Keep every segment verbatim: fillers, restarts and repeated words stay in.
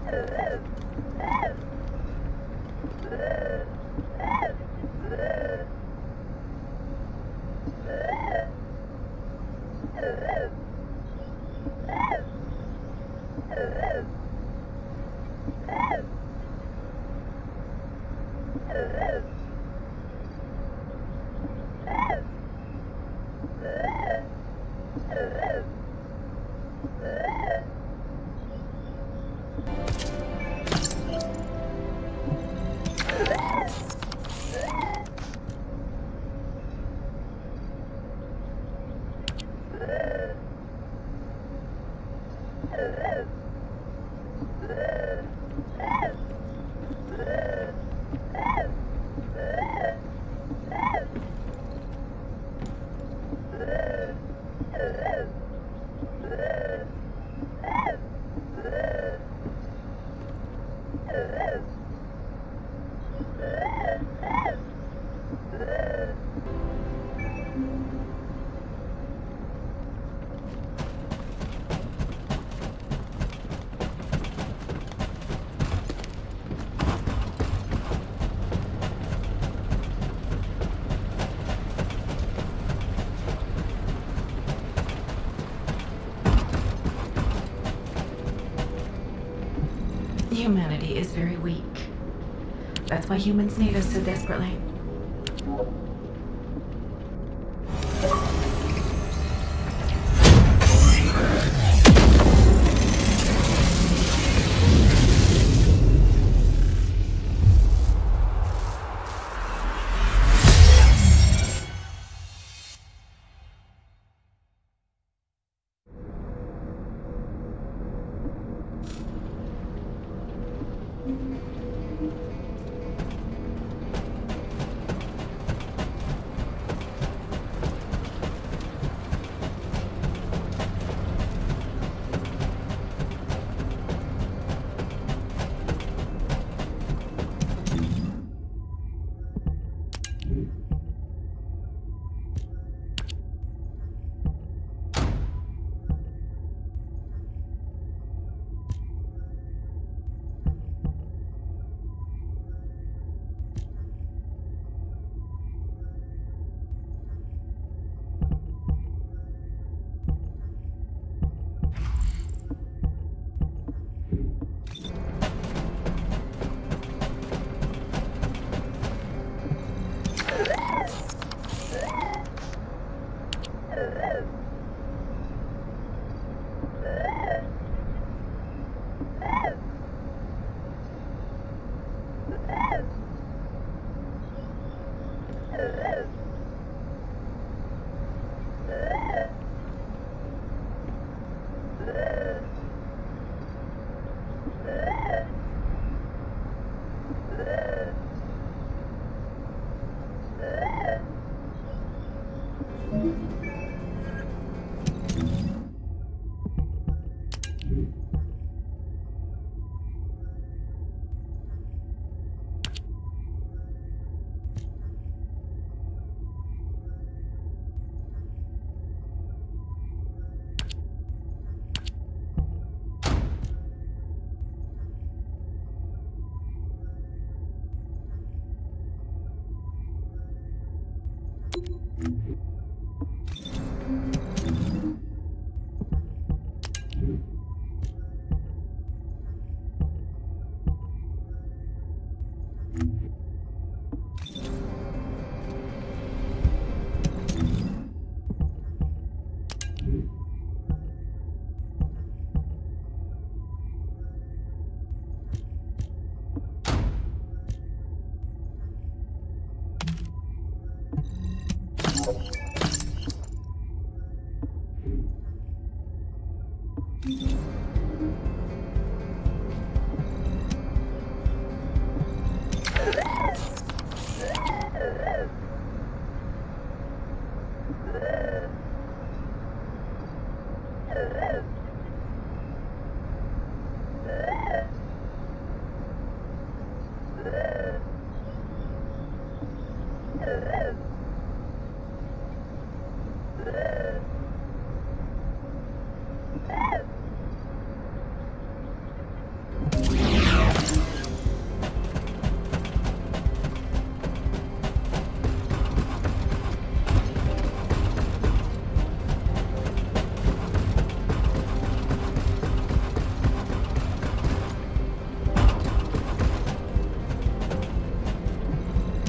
Humanity is very weak. That's why humans need us so desperately.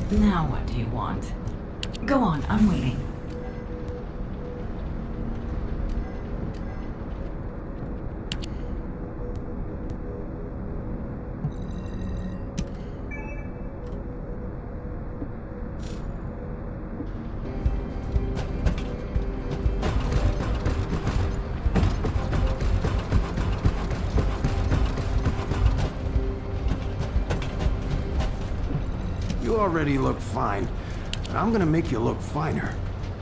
Now what do you want? Go on, I'm waiting. You already look fine, but I'm gonna make you look finer.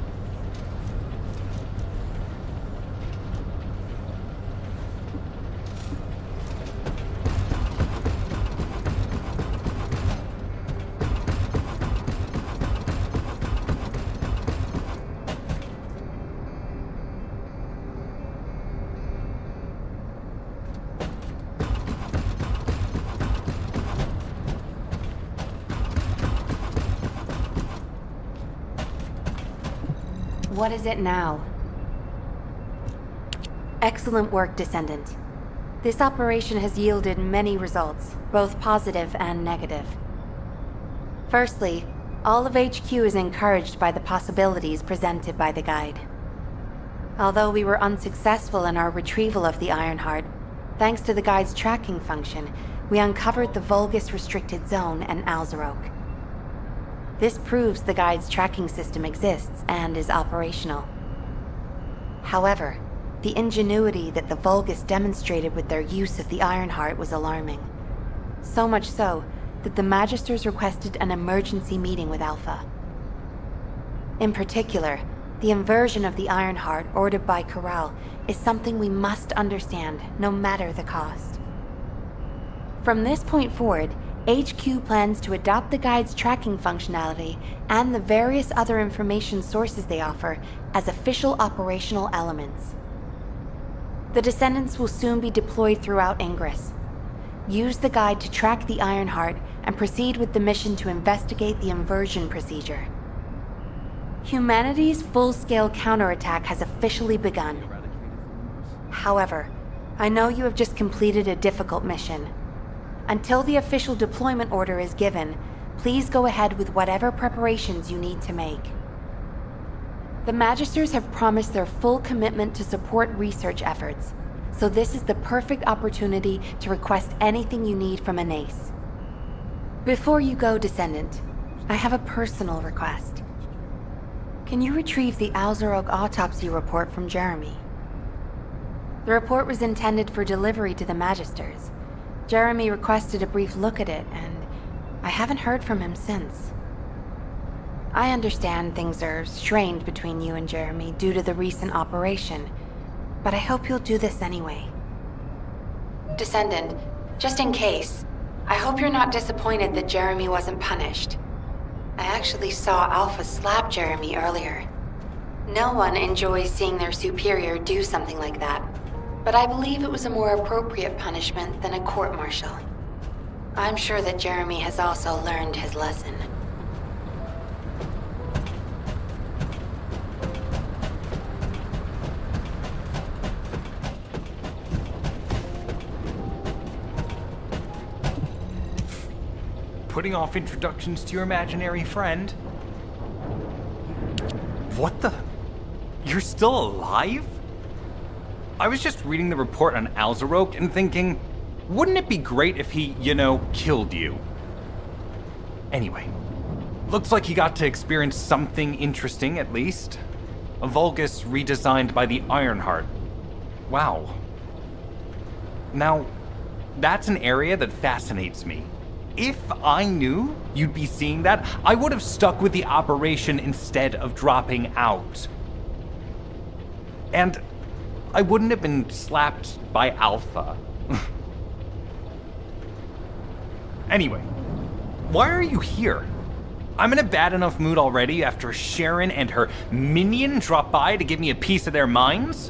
What is it now? Excellent work, Descendant. This operation has yielded many results, both positive and negative. Firstly, all of H Q is encouraged by the possibilities presented by the guide. Although we were unsuccessful in our retrieval of the Ironheart, thanks to the guide's tracking function, we uncovered the Vulgus Restricted Zone and Alzarok. This proves the guide's tracking system exists and is operational. However, the ingenuity that the Vulgus demonstrated with their use of the Ironheart was alarming. So much so that the Magisters requested an emergency meeting with Alpha. In particular, the inversion of the Ironheart ordered by Corral is something we must understand, no matter the cost. From this point forward, H Q plans to adopt the guide's tracking functionality and the various other information sources they offer as official operational elements. The Descendants will soon be deployed throughout Ingress. Use the guide to track the Ironheart and proceed with the mission to investigate the inversion procedure. Humanity's full-scale counterattack has officially begun. However, I know you have just completed a difficult mission. Until the official deployment order is given, please go ahead with whatever preparations you need to make. The Magisters have promised their full commitment to support research efforts, so this is the perfect opportunity to request anything you need from Anais. Before you go, Descendant, I have a personal request. Can you retrieve the Alzarok autopsy report from Jeremy? The report was intended for delivery to the Magisters. Jeremy requested a brief look at it, and I haven't heard from him since. I understand things are strained between you and Jeremy due to the recent operation, but I hope you'll do this anyway. Descendant, just in case, I hope you're not disappointed that Jeremy wasn't punished. I actually saw Alpha slap Jeremy earlier. No one enjoys seeing their superior do something like that, but I believe it was a more appropriate punishment than a court-martial. I'm sure that Jeremy has also learned his lesson. Putting off introductions to your imaginary friend? What the? You're still alive? I was just reading the report on Alzarok and thinking, wouldn't it be great if he, you know, killed you? Anyway, looks like he got to experience something interesting at least. A Vulgus redesigned by the Ironheart. Wow. Now, that's an area that fascinates me. If I knew you'd be seeing that, I would have stuck with the operation instead of dropping out. And I wouldn't have been slapped by Alpha. Anyway, why are you here? I'm in a bad enough mood already after Sharon and her minion drop by to give me a piece of their minds?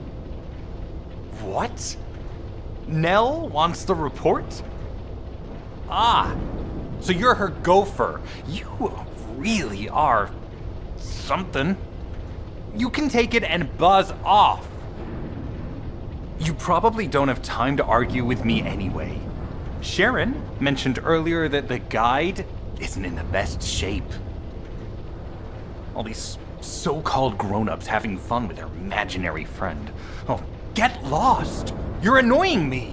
What? Nell wants the report? Ah, so you're her gopher. You really are something. You can take it and buzz off. You probably don't have time to argue with me anyway. Sharon mentioned earlier that the guide isn't in the best shape. All these so-called grown-ups having fun with their imaginary friend. Oh, get lost! You're annoying me!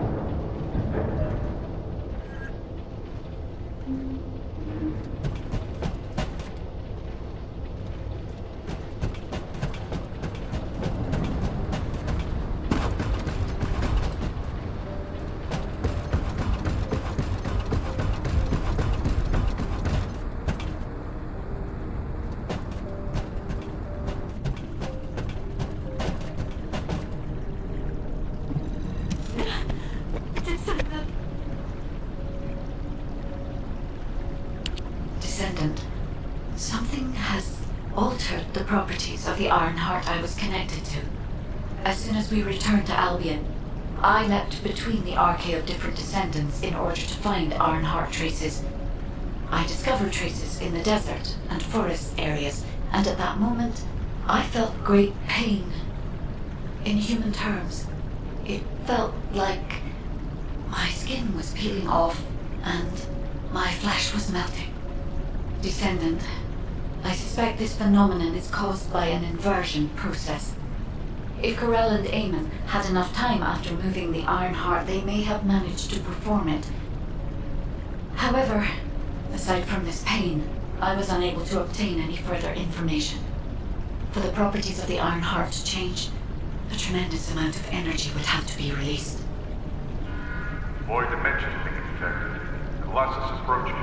Descendant, something has altered the properties of the Ironheart I was connected to. As soon as we returned to Albion, I leapt between the arcade of different descendants in order to find Ironheart traces. I discovered traces in the desert and forest areas, and at that moment, I felt great pain. In human terms, it felt like my skin was peeling off and my flesh was melting. Descendant, I suspect this phenomenon is caused by an inversion process. If Corell and Eamon had enough time after moving the Ironheart, they may have managed to perform it. However, aside from this pain, I was unable to obtain any further information. For the properties of the Ironheart to change, a tremendous amount of energy would have to be released. Void dimension being detected. Colossus approaching.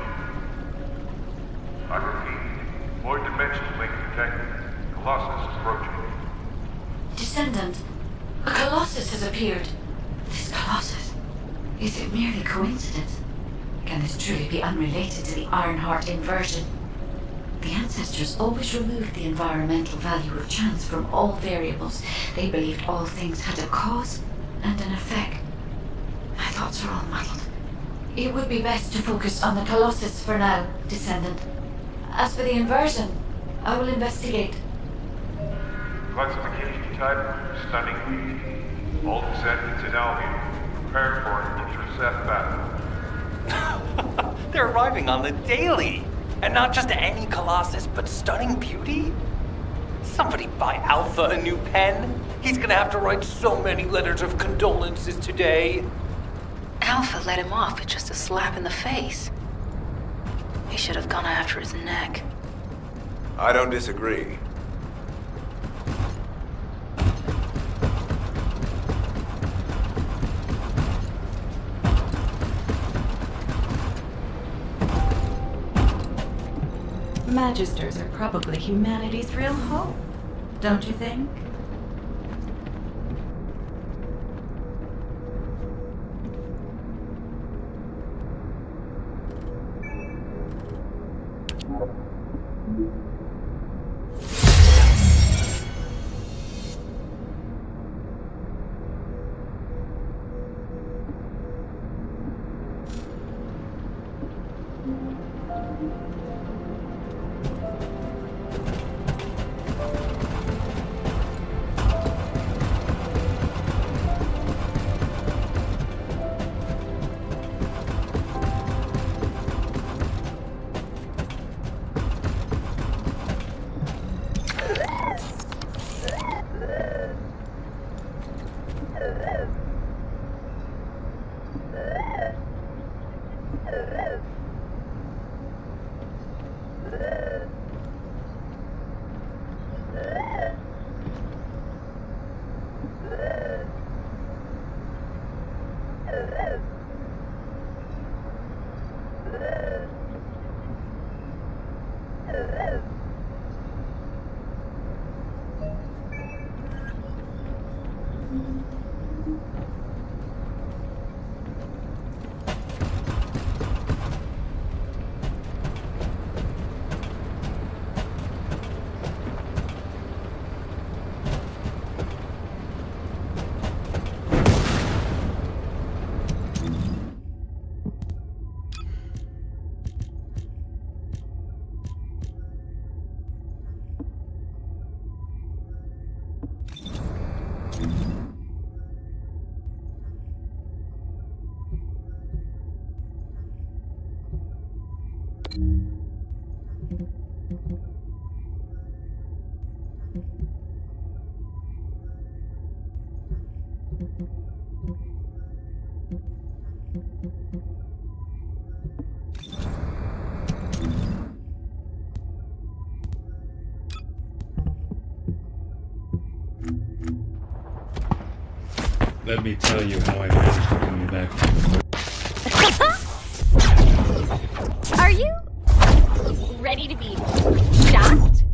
I repeat, void dimension link detected. Colossus approaching. Descendant, a Colossus has appeared. This Colossus, is it merely coincidence? Can this truly be unrelated to the Ironheart inversion? The ancestors always removed the environmental value of chance from all variables. They believed all things had a cause and an effect. My thoughts are all muddled. It would be best to focus on the Colossus for now, Descendant. As for the inversion, I will investigate. Classification type, stunning weak. All descendants in Albion, prepare for an intercept battle. They're arriving on the daily! And not just any Colossus, but stunning beauty? Somebody buy Alpha a new pen? He's gonna have to write so many letters of condolences today. Alpha let him off with just a slap in the face. He should have gone after his neck. I don't disagree. Magisters are probably humanity's real hope, don't you think? Let me tell you how I managed to bring you back from the... Are you ready to be shocked?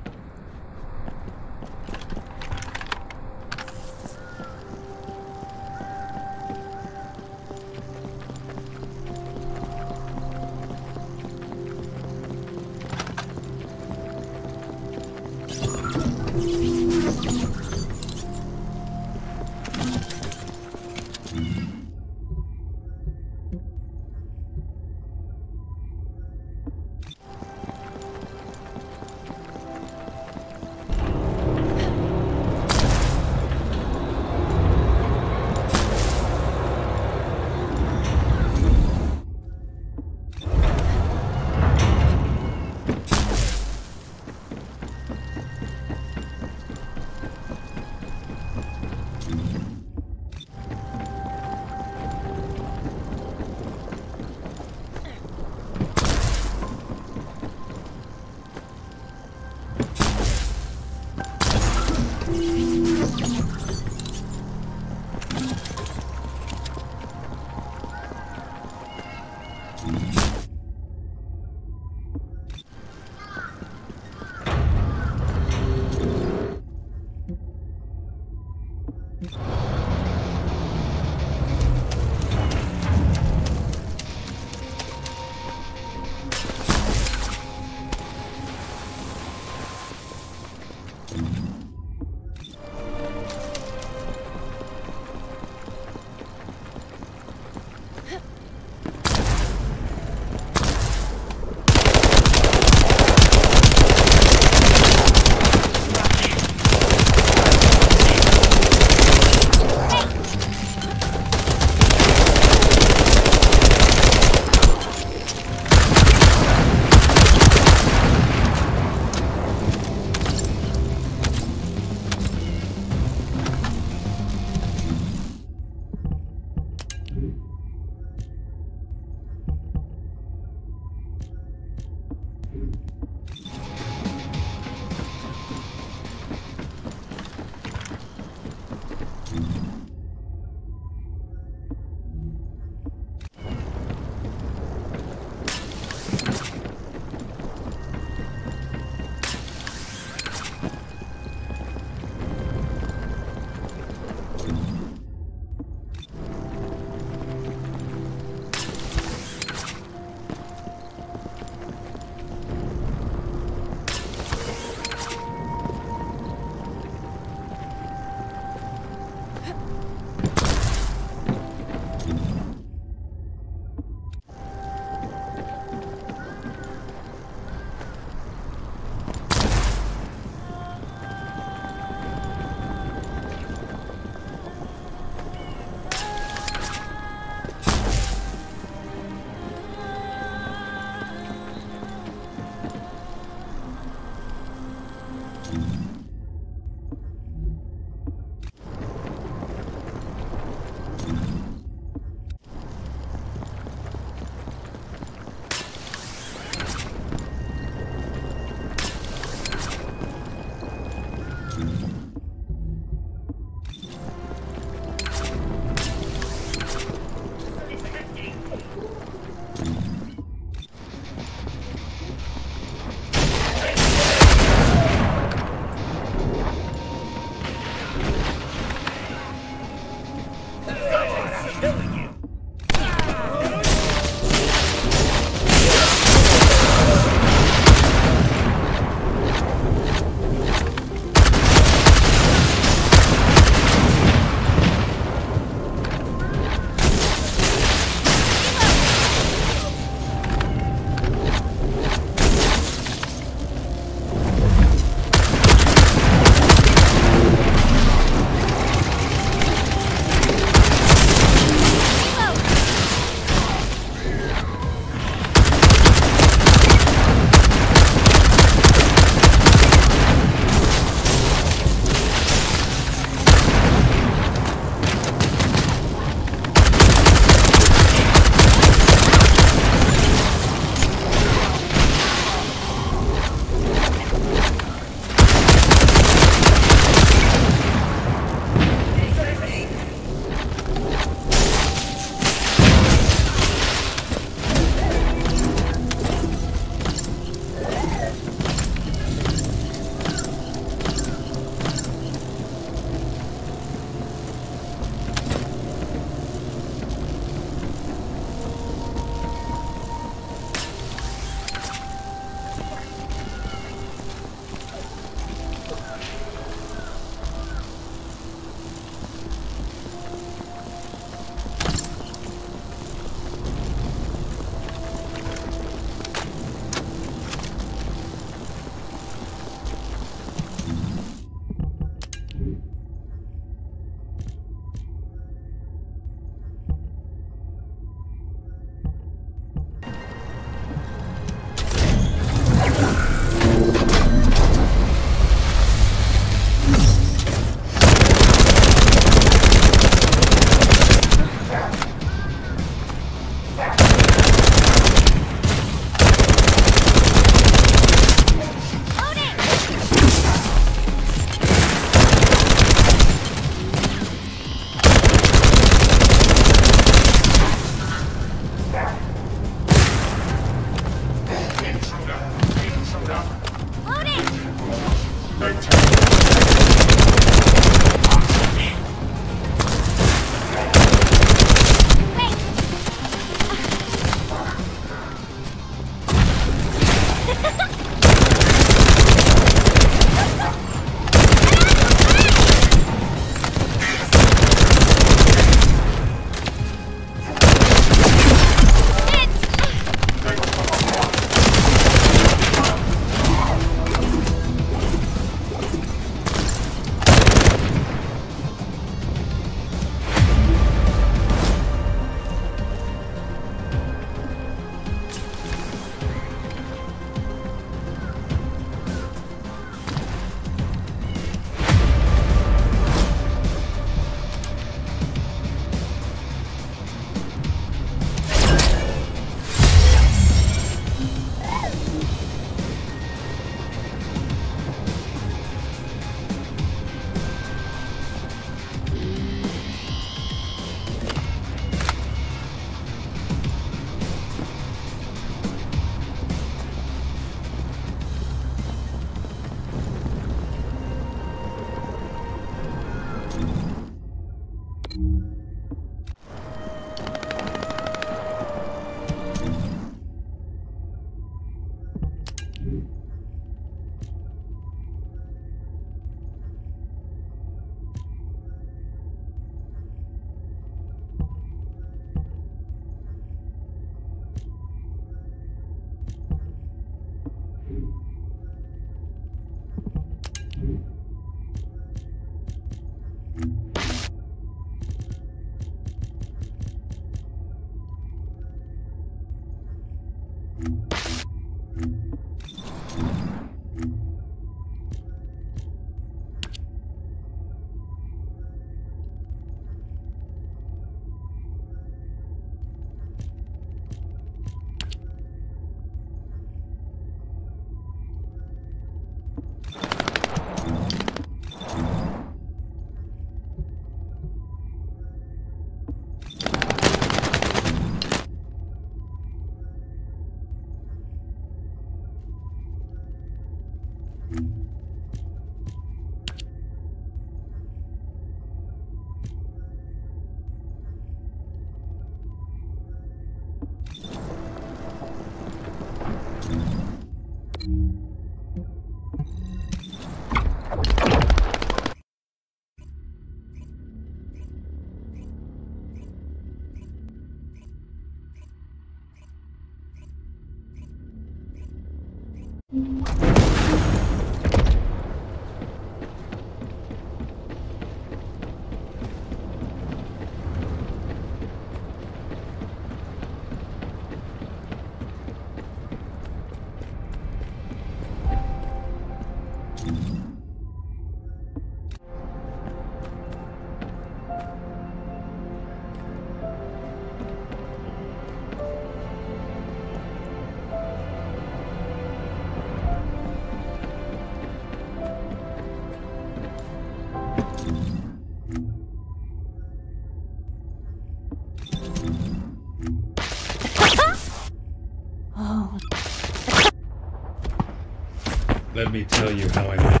Let me tell you how I met.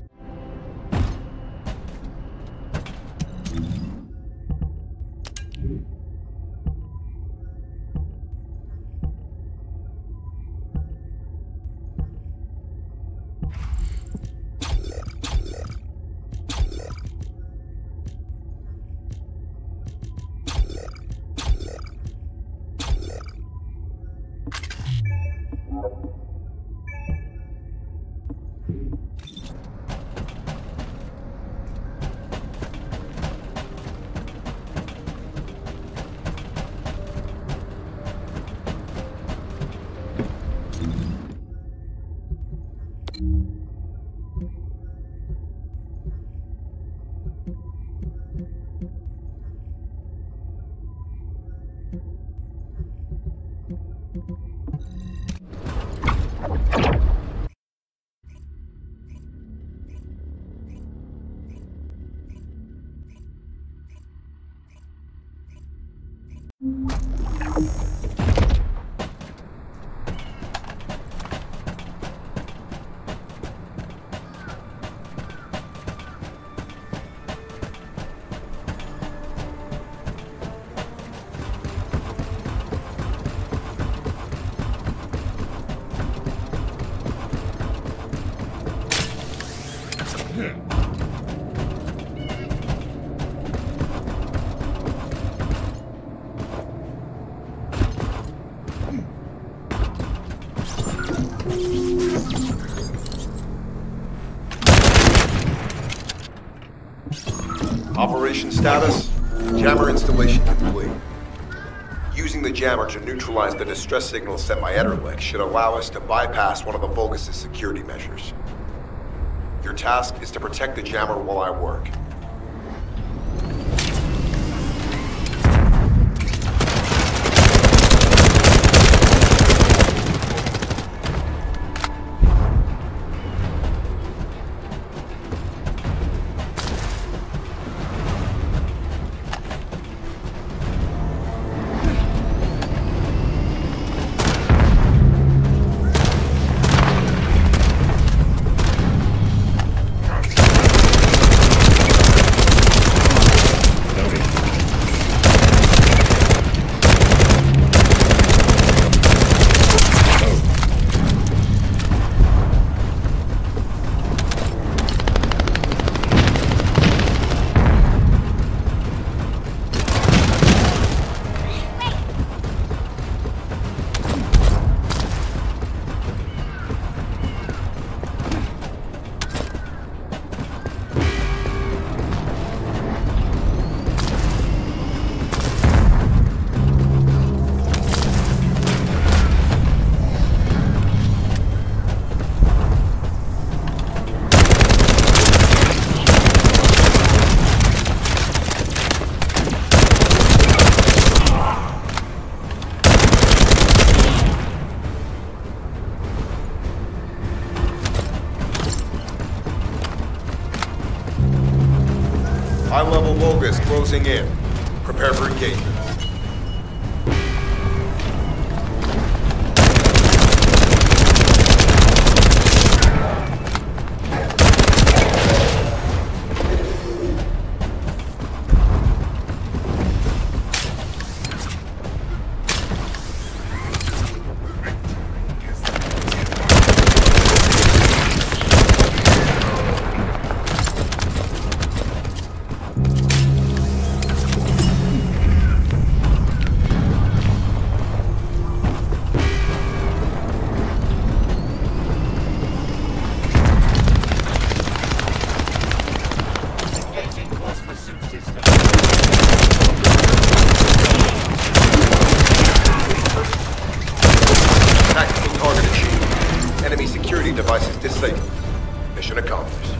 Operation status, jammer installation complete. Using the jammer to neutralize the distress signal sent by Ederlich should allow us to bypass one of the Vulgus' security measures. Your task is to protect the jammer while I work. Volga is closing in. Prepare for engagement. Devices disabled. Mission accomplished.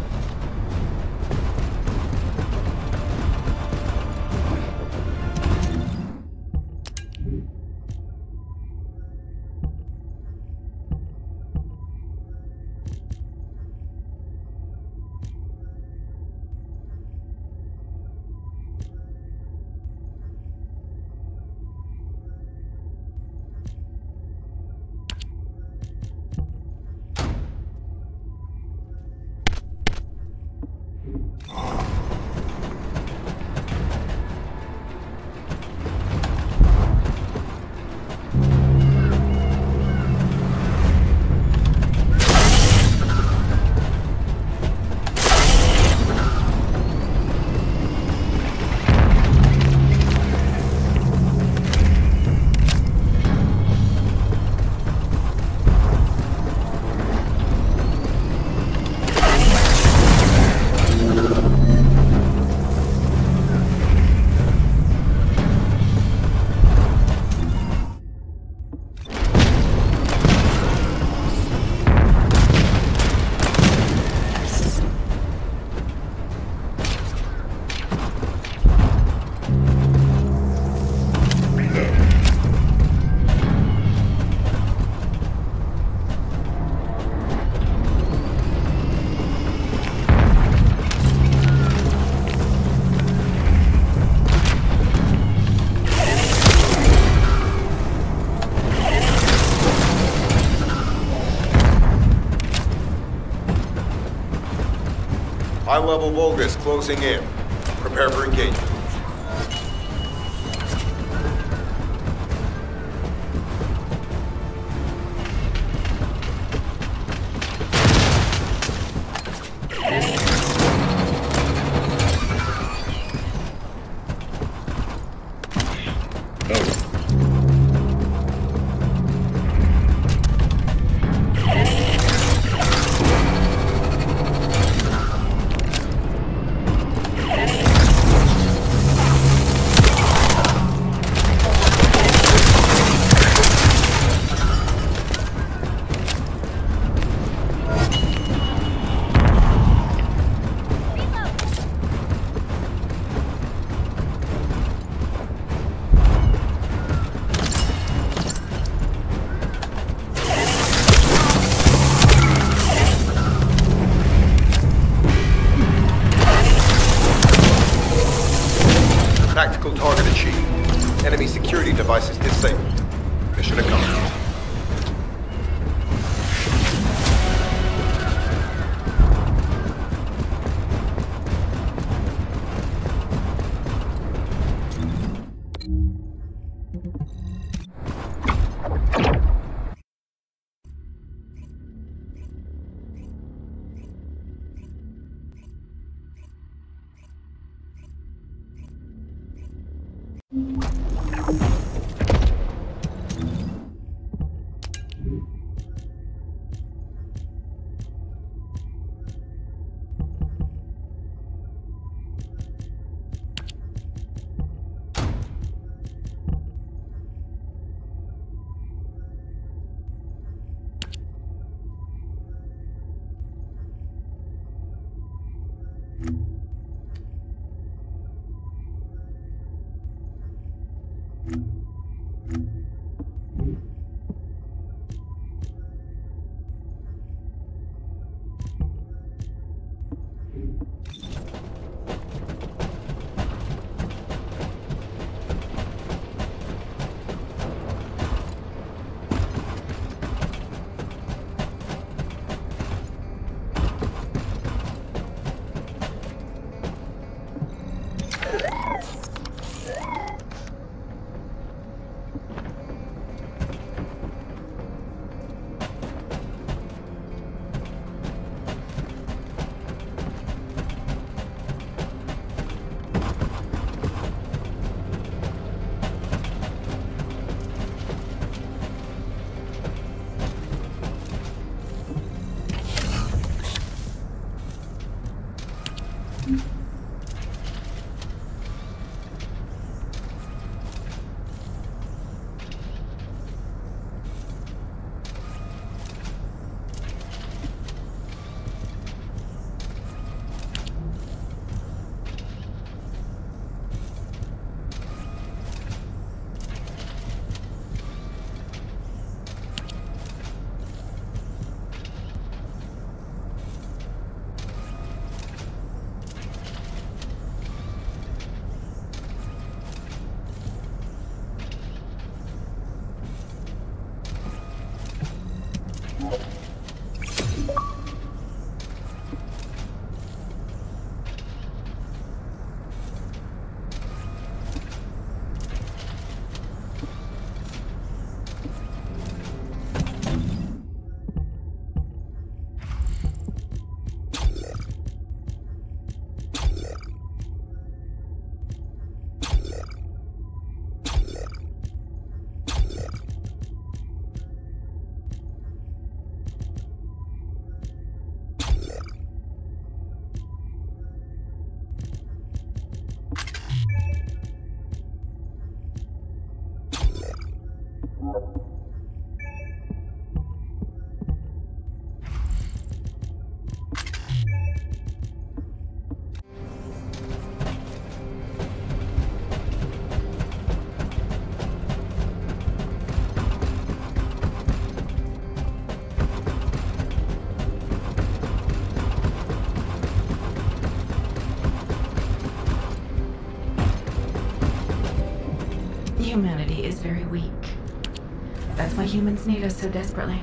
High-level Volga is closing in. Prepare for engagement. Tactical target achieved. Enemy security devices disabled. Mission accomplished. Humanity is very weak. That's why humans need us so desperately.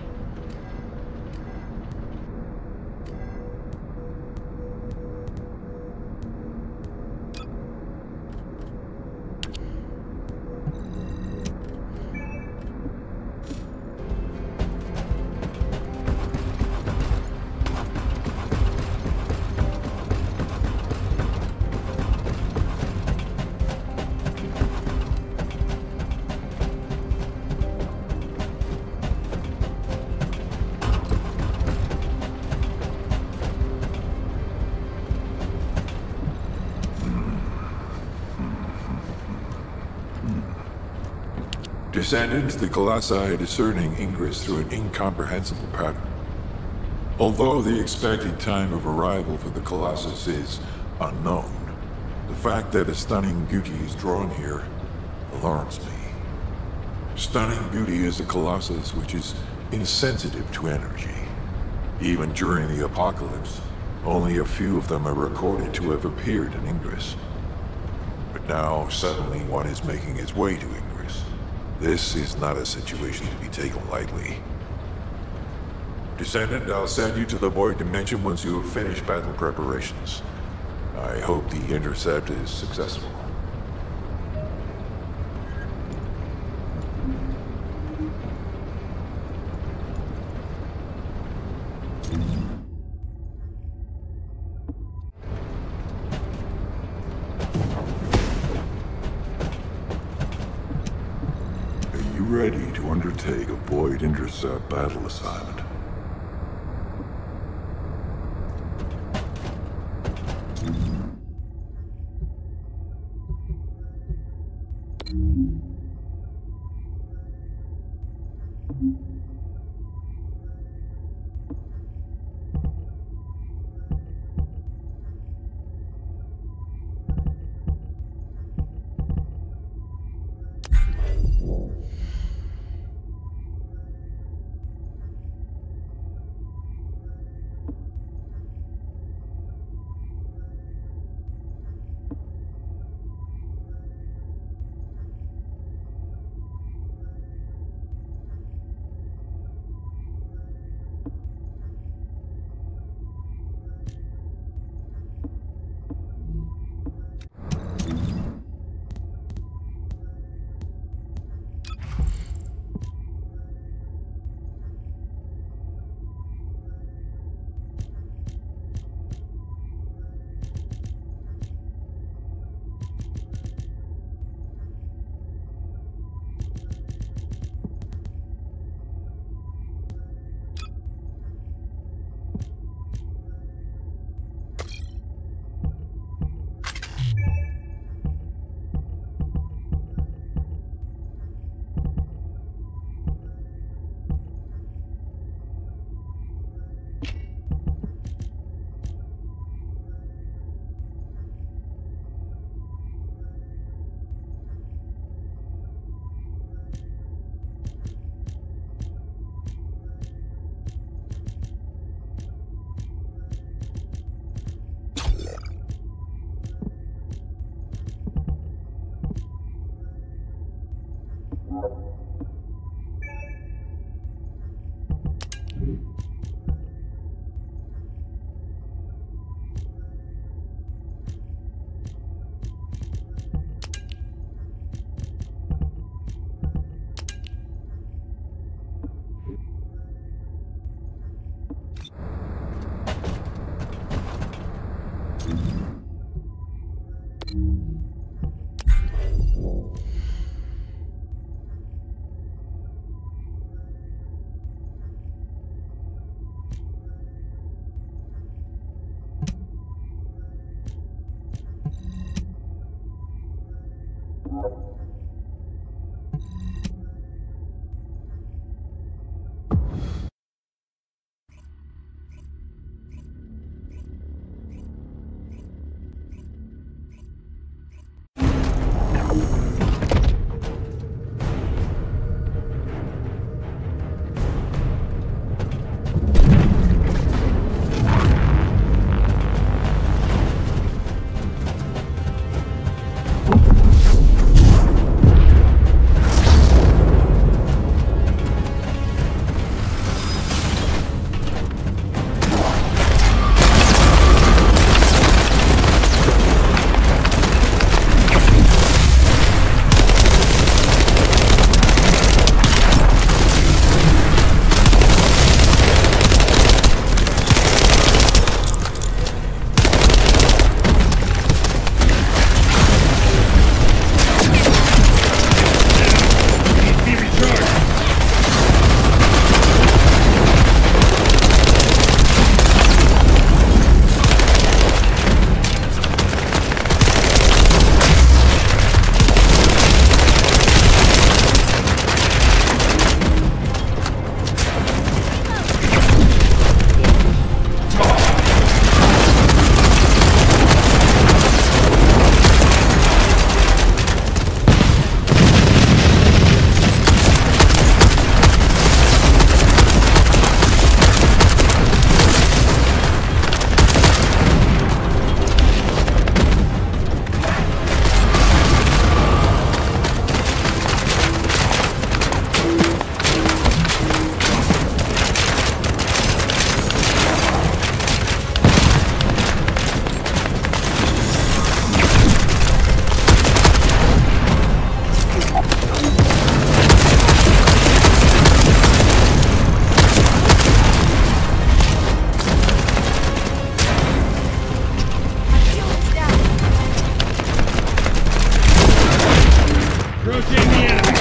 Descendants, the Colossi are discerning Ingress through an incomprehensible pattern. Although the expected time of arrival for the Colossus is unknown, the fact that a stunning beauty is drawn here alarms me. Stunning beauty is a Colossus which is insensitive to energy. Even during the apocalypse, only a few of them are recorded to have appeared in Ingress. But now, suddenly one is making its way to Ingress. This is not a situation to be taken lightly. Descendant, I'll send you to the Void Dimension once you have finished battle preparations. I hope the intercept is successful. Ready to undertake a Void Intercept battle assignment. Approaching the enemy.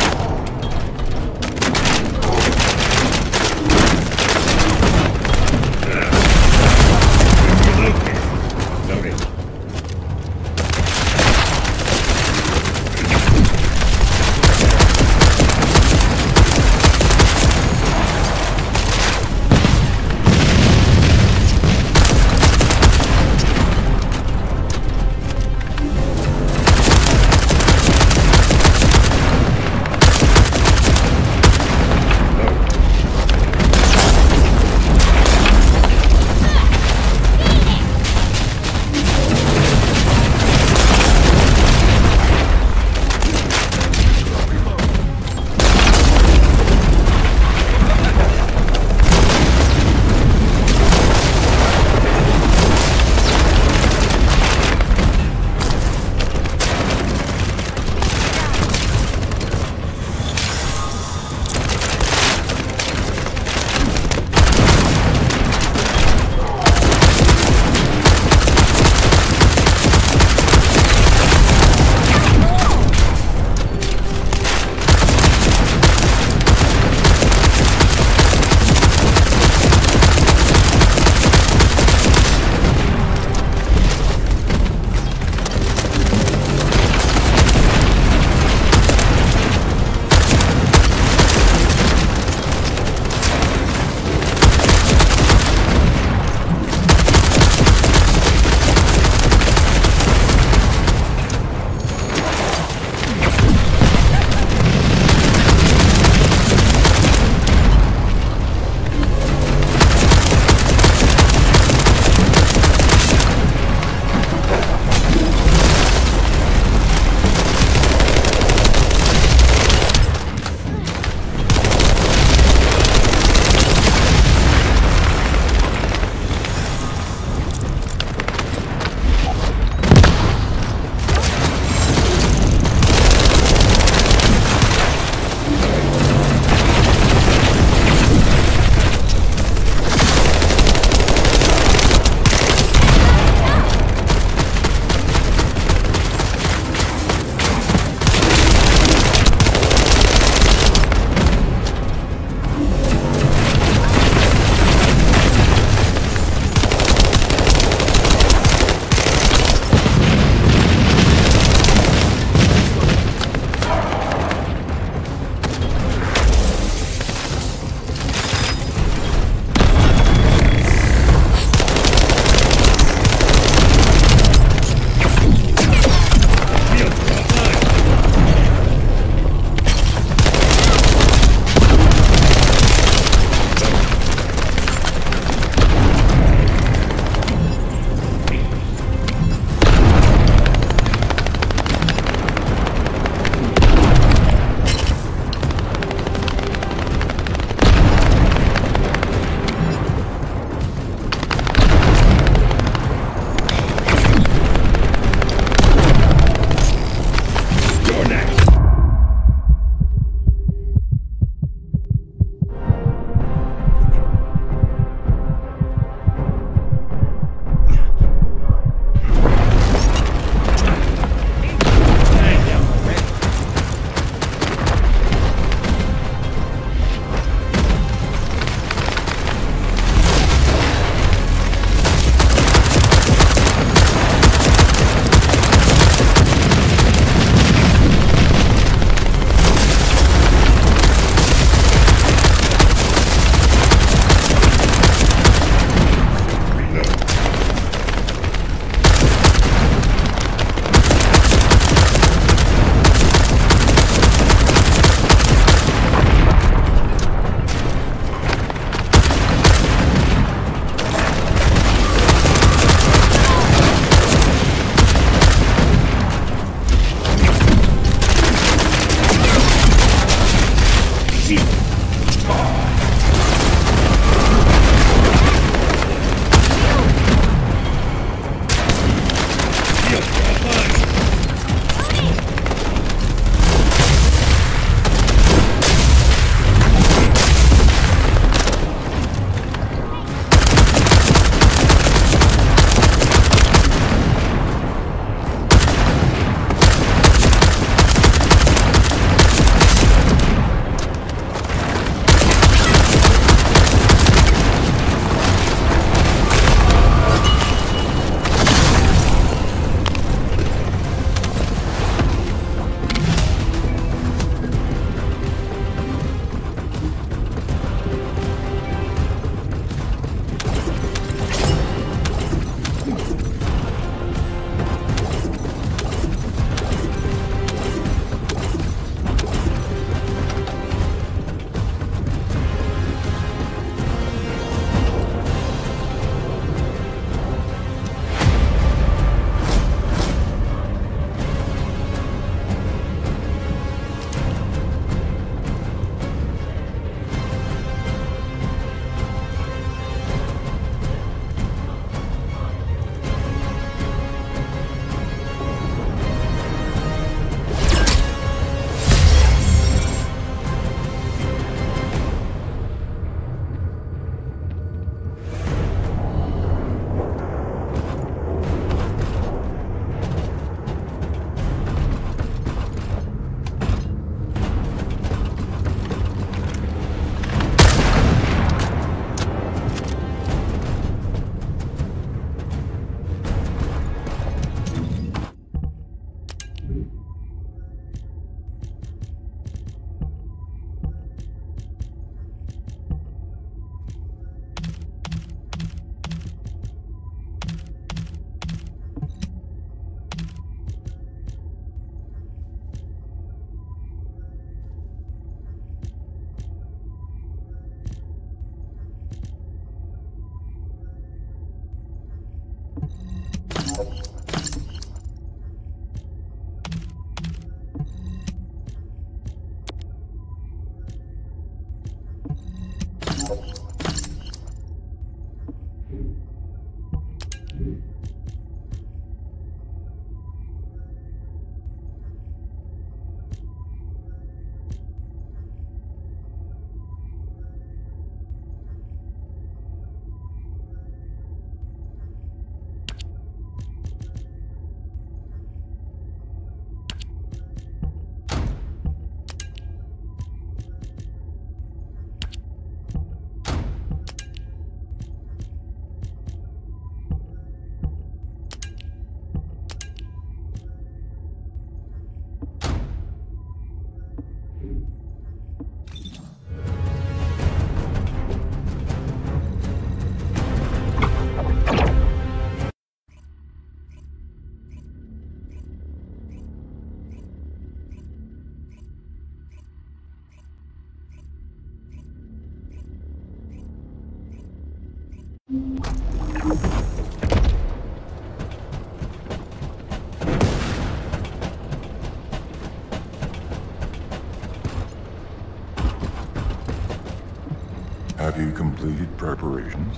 Have you completed preparations?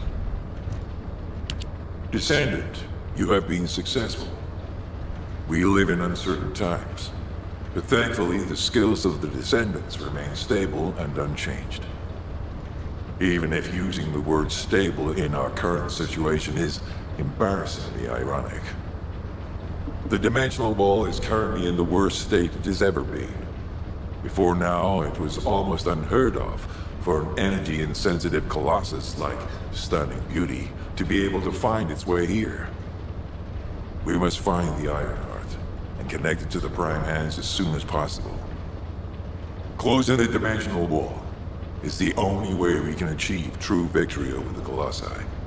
Descendant, you have been successful. We live in uncertain times, but thankfully the skills of the Descendants remain stable and unchanged. Even if using the word stable in our current situation is embarrassingly ironic. The Dimensional Wall is currently in the worst state it has ever been. Before now, it was almost unheard of for an energy-insensitive colossus like Stunning Beauty to be able to find its way here. We must find the Ironheart and connect it to the Prime Hands as soon as possible. Closing the Dimensional Wall is the only way we can achieve true victory over the Colossi.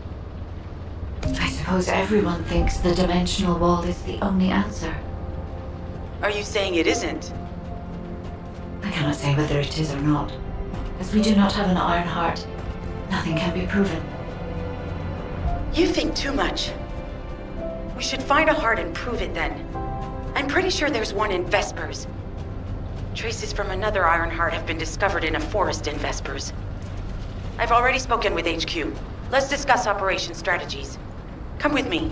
I suppose everyone thinks the Dimensional Wall is the only answer. Are you saying it isn't? I cannot say whether it is or not. As we do not have an Ironheart, nothing can be proven. You think too much. We should find a heart and prove it then. I'm pretty sure there's one in Vespers. Traces from another Ironheart have been discovered in a forest in Vespers. I've already spoken with H Q. Let's discuss operation strategies. Come with me.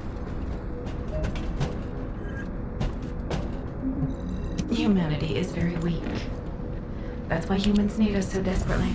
Humanity is very weak. That's why humans need us so desperately.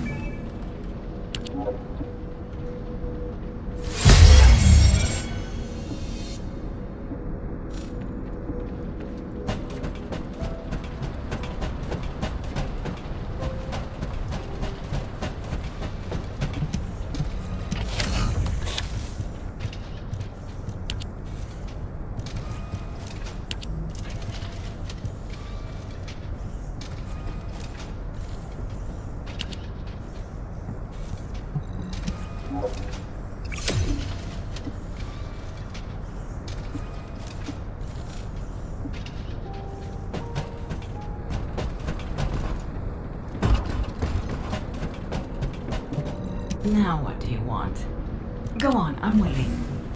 Now what do you want? Go on, I'm waiting.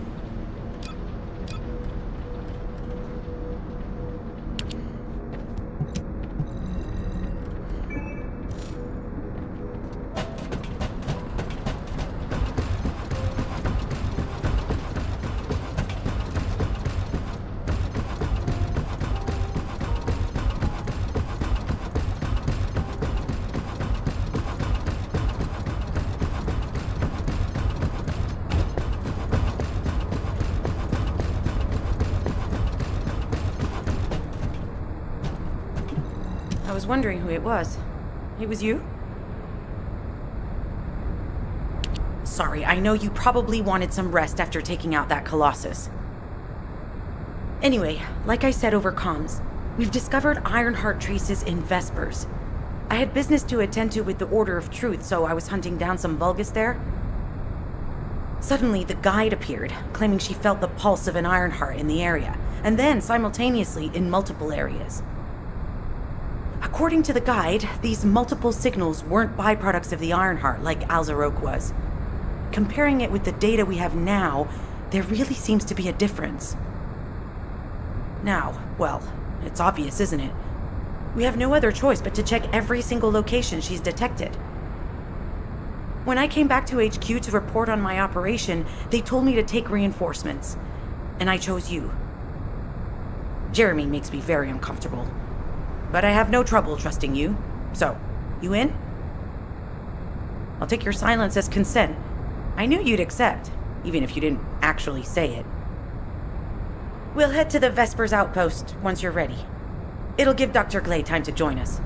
I was wondering who it was. It was you? Sorry, I know you probably wanted some rest after taking out that Colossus. Anyway, like I said over comms, we've discovered Ironheart traces in Vespers. I had business to attend to with the Order of Truth, so I was hunting down some Vulgus there. Suddenly, the guide appeared, claiming she felt the pulse of an Ironheart in the area, and then simultaneously in multiple areas. According to the guide, these multiple signals weren't byproducts of the Ironheart like Alzarok was. Comparing it with the data we have now, there really seems to be a difference. Now, well, it's obvious, isn't it? We have no other choice but to check every single location she's detected. When I came back to H Q to report on my operation, they told me to take reinforcements, and I chose you. Jeremy makes me very uncomfortable. But I have no trouble trusting you. So, you in? I'll take your silence as consent. I knew you'd accept, even if you didn't actually say it. We'll head to the Vespers outpost once you're ready. It'll give Doctor Glade time to join us.